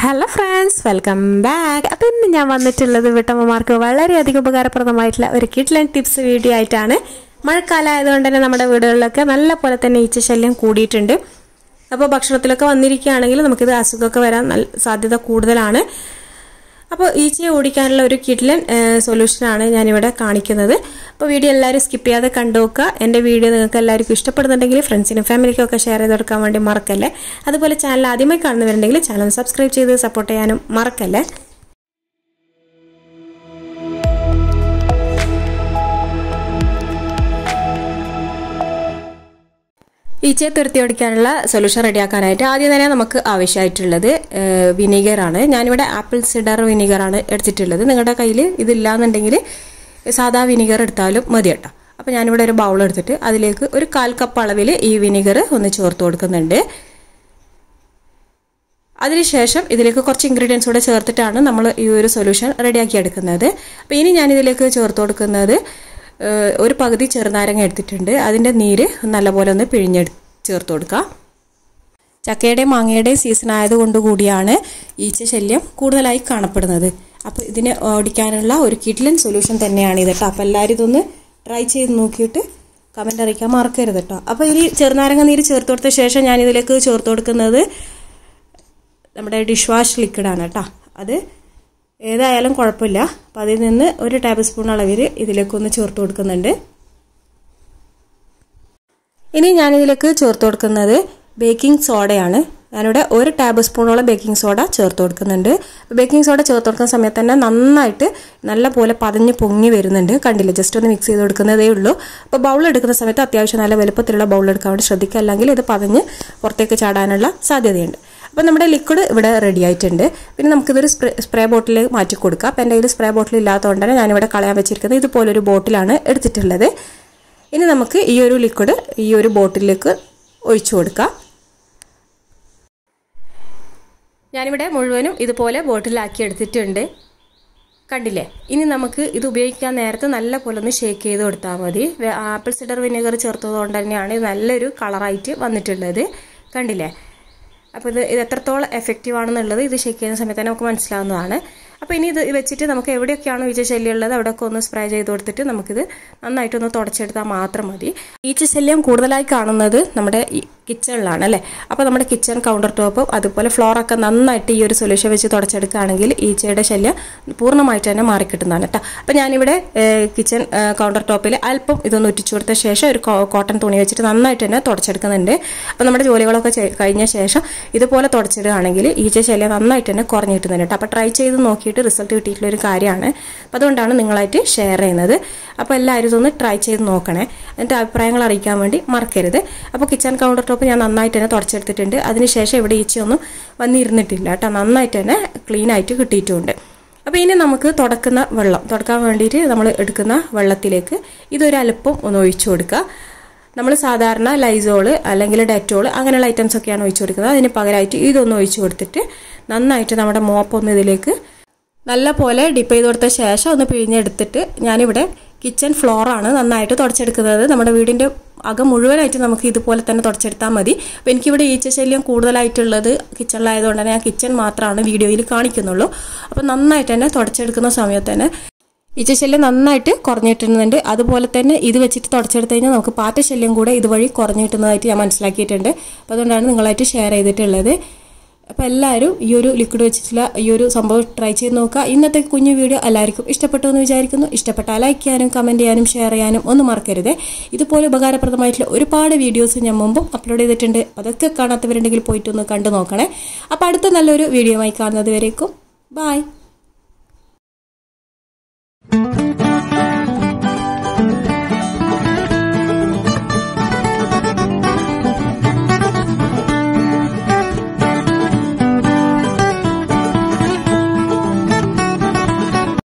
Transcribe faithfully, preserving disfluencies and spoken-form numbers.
Hello friends, welcome back. അപ്പോൾ ഇന്ന് ഞാൻ വന്നിട്ടുള്ളത് വീട്ടമ്മമാർക്ക് വളരെയധികം ഉപകാരപ്രദമായിട്ടുള്ള ഒരു കിഡ്ലൈൻ ടിപ്സ് വീഡിയോ ആയിട്ടാണ്. മഴക്കാലം ആയതുകൊണ്ട് തന്നെ നമ്മുടെ വീടുകളിലൊക്കെ നല്ല പോലെ തന്നെ ഈച്ച ശല്യം കൂടിയിട്ടുണ്ട്. അപ്പോൾ ഭക്ഷണത്തിലൊക്കെ വന്നിരിക്കുകയാണെങ്കിൽ നമുക്കിത് അസുഖമൊക്കെ വരാൻ സാധ്യത കൂടുതലാണ്. അപ്പോൾ ഈച്ചയെ ഓടിക്കാനുള്ള ഒരു കിഡ്ലൈൻ സൊല്യൂഷനാണ് ഞാനിവിടെ കാണിക്കുന്നത്. അപ്പോൾ വീഡിയോ എല്ലാവരും സ്കിപ്പ് ചെയ്യാതെ കണ്ടുനോക്കുക. എൻ്റെ വീഡിയോ നിങ്ങൾക്ക് എല്ലാവർക്കും ഇഷ്ടപ്പെടുന്നുണ്ടെങ്കിൽ ഫ്രണ്ട്സിനും ഫാമിലിക്കും ഒക്കെ ഷെയർ ചെയ്ത് കൊടുക്കാൻ വേണ്ടി മറക്കല്ലേ. അതുപോലെ ചാനൽ ആദ്യമായി കാണുന്നവരുണ്ടെങ്കിൽ ചാനൽ സബ്സ്ക്രൈബ് ചെയ്ത് സപ്പോർട്ട് ചെയ്യാനും മറക്കല്ലേ. ഈച്ചയെ തുരത്തി ഓടിക്കാനുള്ള സൊല്യൂഷൻ റെഡിയാക്കാനായിട്ട് ആദ്യം തന്നെ നമുക്ക് ആവശ്യമായിട്ടുള്ളത് വിനീഗറാണ്. ഞാനിവിടെ ആപ്പിൾ സിഡർ വിനീഗറാണ് എടുത്തിട്ടുള്ളത്. നിങ്ങളുടെ കയ്യിൽ ഇതില്ലാന്നുണ്ടെങ്കിൽ സാധാ വിനീഗർ എടുത്താലും മതി കേട്ടോ. അപ്പോൾ ഞാനിവിടെ ഒരു ബൗൾ എടുത്തിട്ട് അതിലേക്ക് ഒരു കാൽ കപ്പ് അളവിൽ ഈ വിനീഗർ ഒന്ന് ചേർത്ത് കൊടുക്കുന്നുണ്ട്. അതിനുശേഷം ഇതിലേക്ക് കുറച്ച് ഇൻഗ്രീഡിയൻസ് കൂടെ ചേർത്തിട്ടാണ് നമ്മൾ ഈ ഒരു സൊല്യൂഷൻ റെഡിയാക്കി എടുക്കുന്നത്. അപ്പോൾ ഇനി ഞാനിതിലേക്ക് ചേർത്ത് കൊടുക്കുന്നത് ഒരു പകുതി ചെറുനാരങ്ങ എടുത്തിട്ടുണ്ട്. അതിൻ്റെ നീര് നല്ലപോലെ ഒന്ന് പിഴിഞ്ഞെടു ചേർത്ത് കൊടുക്കുക. ചക്കയുടെയും മാങ്ങയുടെയും സീസൺ ആയതുകൊണ്ട് കൂടിയാണ് ഈച്ച ശല്യം കൂടുതലായി കാണപ്പെടുന്നത്. അപ്പോൾ ഇതിനെ ഓടിക്കാനുള്ള ഒരു കിഡ്ലൈൻ സൊല്യൂഷൻ തന്നെയാണ് ഇത് കേട്ടോ. അപ്പോൾ എല്ലാവരും ഇതൊന്ന് ട്രൈ ചെയ്ത് നോക്കിയിട്ട് കമൻ്റ് അറിയിക്കാൻ മറക്കരുത് കേട്ടോ. അപ്പോൾ ഇനി ചെറുനാരങ്ങ നീര് ചേർത്ത് കൊടുത്ത ശേഷം ഞാനിതിലേക്ക് ചേർത്ത് കൊടുക്കുന്നത് നമ്മുടെ ഡിഷ് വാഷ് ലിക്വിഡാണ് കേട്ടോ. അത് ഏതായാലും കുഴപ്പമില്ല. അപ്പോൾ അതിൽ നിന്ന് ഒരു ടേബിൾ സ്പൂൺ അളവിൽ ഇതിലേക്കൊന്ന് ചേർത്ത് കൊടുക്കുന്നുണ്ട്. ഇനി ഞാനിതിലേക്ക് ചേർത്ത് കൊടുക്കുന്നത് ബേക്കിംഗ് സോഡയാണ്. ഞാനിവിടെ ഒരു ടേബിൾ സ്പൂണോളം ബേക്കിംഗ് സോഡ ചേർത്ത് കൊടുക്കുന്നുണ്ട്. ബേക്കിംഗ് സോഡ ചേർത്ത് കൊടുക്കുന്ന സമയത്ത് തന്നെ നന്നായിട്ട് നല്ല പോലെ പതഞ്ഞ് പൊങ്ങി വരുന്നുണ്ട്. കണ്ടില്ല, ജസ്റ്റ് ഒന്ന് മിക്സ് ചെയ്ത് കൊടുക്കുന്നതേ ഉള്ളൂ. അപ്പോൾ ബൗൾ എടുക്കുന്ന സമയത്ത് അത്യാവശ്യം നല്ല വലുപ്പത്തിലുള്ള ബൗൾ എടുക്കാൻ വേണ്ടി ശ്രദ്ധിക്കുക, അല്ലെങ്കിൽ ഇത് പതഞ്ഞ് പുറത്തേക്ക് ചാടാനുള്ള സാധ്യതയുണ്ട്. അപ്പോൾ നമ്മുടെ ലിക്വിഡ് ഇവിടെ റെഡി ആയിട്ടുണ്ട്. പിന്നെ നമുക്കിതൊരു സ്പ്രേ സ്പ്രേ ബോട്ടിലേക്ക് മാറ്റി കൊടുക്കാം. അപ്പോൾ എൻ്റെ കയ്യിൽ സ്പ്രേ ബോട്ടിൽ ഇല്ലാത്തതുകൊണ്ട് തന്നെ ഞാനിവിടെ കളയാൻ വെച്ചിരിക്കുന്നത് ഇതുപോലൊരു ബോട്ടിലാണ് എടുത്തിട്ടുള്ളത്. ഇനി നമുക്ക് ഈ ഒരു ലിക്വിഡ് ഈ ഒരു ബോട്ടിലേക്ക് ഒഴിച്ചു കൊടുക്കാം. ഞാനിവിടെ മുഴുവനും ഇതുപോലെ ബോട്ടിലാക്കി എടുത്തിട്ടുണ്ട്. കണ്ടില്ലേ? ഇനി നമുക്ക് ഇത് ഉപയോഗിക്കാൻ നേരത്തെ നല്ല പോലെ ഒന്ന് ഷേക്ക് ചെയ്ത് കൊടുത്താൽ മതി. ആപ്പിൾ സിഡർ വിനെഗർ ചേർത്തതുകൊണ്ട് തന്നെയാണ് ഇത് നല്ലൊരു കളറായിട്ട് വന്നിട്ടുള്ളത്. കണ്ടില്ലേ? അപ്പോൾ ഇത് ഇത് എത്രത്തോളം എഫക്റ്റീവ് ആണെന്നുള്ളത് ഇത് ഷേക്ക് ചെയ്യുന്ന സമയത്ത് തന്നെ നമുക്ക് മനസ്സിലാവുന്നതാണ്. അപ്പോൾ ഇനി ഇത് വെച്ചിട്ട് നമുക്ക് എവിടെയൊക്കെയാണോ ഈച്ച ശല്യം ഉള്ളത് അവിടെയൊക്കെ ഒന്ന് സ്പ്രേ ചെയ്ത് കൊടുത്തിട്ട് നമുക്കിത് നന്നായിട്ടൊന്ന് തുടച്ചെടുത്താൽ മാത്രം മതി. ഈച്ച ശല്യം കൂടുതലായി കാണുന്നത് നമ്മുടെ കിച്ചണിലാണ് അല്ലേ. അപ്പോൾ നമ്മുടെ കിച്ചൺ കൗണ്ടർ ടോപ്പും അതുപോലെ ഫ്ലോറൊക്കെ നന്നായിട്ട് ഈ ഒരു സൊല്യൂഷൻ വെച്ച് തുടച്ചെടുക്കുകയാണെങ്കിൽ ഈച്ചയുടെ ശല്യം പൂർണ്ണമായിട്ട് തന്നെ മാറിക്കിട്ടുന്നതാണ് കേട്ടോ. അപ്പോൾ ഞാനിവിടെ കിച്ചൺ കൗണ്ടർ ടോപ്പിൽ അല്പം ഇതൊന്ന് ഒറ്റിച്ചു കൊടുത്ത ശേഷം ഒരു കോട്ടൺ തുണി വെച്ചിട്ട് നന്നായിട്ട് തന്നെ തുടച്ചെടുക്കുന്നുണ്ട്. അപ്പോൾ നമ്മുടെ ജോലികളൊക്കെ കഴിഞ്ഞ ശേഷം ഇതുപോലെ തുടച്ചിടുകയാണെങ്കിൽ ഈച്ച ശല്യം നന്നായിട്ട് തന്നെ കുറഞ്ഞു കിട്ടുന്നുണ്ട് കേട്ടോ. അപ്പോൾ ട്രൈ ചെയ്ത് നോക്കിയിട്ട് റിസൾട്ട് കിട്ടിയിട്ടുള്ള ഒരു കാര്യമാണ്. അപ്പോൾ അതുകൊണ്ടാണ് നിങ്ങളായിട്ട് ഷെയർ ചെയ്യുന്നത്. അപ്പോൾ എല്ലാവരും ഇതൊന്ന് ട്രൈ ചെയ്ത് നോക്കണേ. എന്നിട്ട് അഭിപ്രായങ്ങൾ അറിയിക്കാൻ വേണ്ടി മറക്കരുത്. അപ്പോൾ കിച്ചൺ കൗണ്ടർ ടോപ്പ് ഞാൻ നന്നായിട്ട് തന്നെ തുടച്ചെടുത്തിട്ടുണ്ട്. അതിനുശേഷം ഇവിടെ ഈച്ചയൊന്നും വന്നിരുന്നിട്ടില്ല കേട്ടോ. നന്നായിട്ട് തന്നെ ക്ലീൻ ആയിട്ട് കിട്ടിയിട്ടുമുണ്ട്. അപ്പോൾ ഇനി നമുക്ക് തുടക്കുന്ന വെള്ളം തുടക്കാൻ വേണ്ടിയിട്ട് നമ്മൾ എടുക്കുന്ന വെള്ളത്തിലേക്ക് ഇതൊരു അല്പം ഒന്ന് ഒഴിച്ചു കൊടുക്കുക. നമ്മൾ സാധാരണ ലൈസോള് അല്ലെങ്കിൽ ഡെറ്റോള് അങ്ങനെയുള്ള ഐറ്റംസ് ഒക്കെയാണ് ഒഴിച്ചു കൊടുക്കുന്നത്. അതിന് പകരമായിട്ട് ഇതൊന്ന് ഒഴിച്ചു കൊടുത്തിട്ട് നന്നായിട്ട് നമ്മുടെ മോപ്പൊന്ന് ഇതിലേക്ക് നല്ല പോലെ ഡിപ്പ് ചെയ്ത് കൊടുത്ത ശേഷം ഒന്ന് പിഴിഞ്ഞെടുത്തിട്ട് ഞാനിവിടെ കിച്ചൺ ഫ്ലോറാണ് നന്നായിട്ട് തുടച്ചെടുക്കുന്നത്. നമ്മുടെ വീടിൻ്റെ അകം മുഴുവനായിട്ട് നമുക്ക് ഇതുപോലെ തന്നെ തുടച്ചെടുത്താൽ മതി. അപ്പോൾ എനിക്കിവിടെ ഈച്ച ശല്യം കൂടുതലായിട്ടുള്ളത് കിച്ചണിലായതുകൊണ്ട് തന്നെ ഞാൻ കിച്ചൺ മാത്രമാണ് വീഡിയോയിൽ കാണിക്കുന്നുള്ളൂ. അപ്പോൾ നന്നായിട്ട് തന്നെ തുടച്ചെടുക്കുന്ന സമയത്ത് തന്നെ ഈച്ച ശല്യം നന്നായിട്ട് കുറഞ്ഞു കിട്ടുന്നുണ്ട്. അതുപോലെ തന്നെ ഇത് വെച്ചിട്ട് തുടച്ചെടുത്ത് കഴിഞ്ഞാൽ നമുക്ക് പാറ്റ ശല്യം കൂടെ ഇതുവഴി കുറഞ്ഞു കിട്ടുന്നതായിട്ട് ഞാൻ മനസ്സിലാക്കിയിട്ടുണ്ട്. അപ്പോൾ അതുകൊണ്ടാണ് നിങ്ങളായിട്ട് ഷെയർ ചെയ്തിട്ടുള്ളത്. അപ്പോൾ എല്ലാവരും ഈ ഒരു ലിക്വിഡ് വെച്ചിട്ടുള്ള ഈ ഒരു സംഭവം ട്രൈ ചെയ്ത് നോക്കുക. ഇന്നത്തെ കുഞ്ഞു വീഡിയോ എല്ലാവർക്കും ഇഷ്ടപ്പെട്ടു എന്ന് വിചാരിക്കുന്നു. ഇഷ്ടപ്പെട്ടാൽ ലൈക്ക് ചെയ്യാനും കമൻറ്റ് ചെയ്യാനും ഷെയർ ചെയ്യാനും ഒന്നും മറക്കരുത്. ഇതുപോലെ ഉപകാരപ്രദമായിട്ടുള്ള ഒരുപാട് വീഡിയോസ് ഞാൻ മുമ്പും അപ്ലോഡ് ചെയ്തിട്ടുണ്ട്. അതൊക്കെ കാണാത്തവരുണ്ടെങ്കിൽ പോയിട്ടൊന്ന് കണ്ടു നോക്കണേ. അപ്പോൾ അടുത്ത നല്ലൊരു വീഡിയോ ആയി കാണുന്നത് വരേക്കും ബൈ.